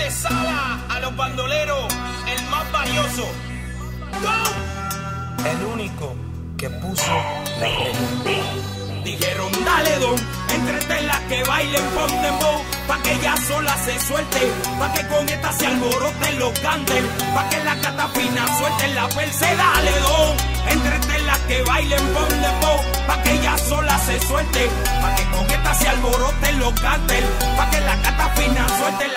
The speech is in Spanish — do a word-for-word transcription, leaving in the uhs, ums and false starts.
de Sala a los bandoleros, el más valioso. ¡Go! El único que puso la regla. Dijeron dale don, entrete las que bailen pon dembow, pa' que ella sola se suelte, pa' que con esta se alboroten los canten, pa' que la catafina suelte la perse, dale don, entrete las que bailen pon dembow, pa' que ella sola se suelte, pa' que con esta se alboroten los canten, pa' que la catafina suelte la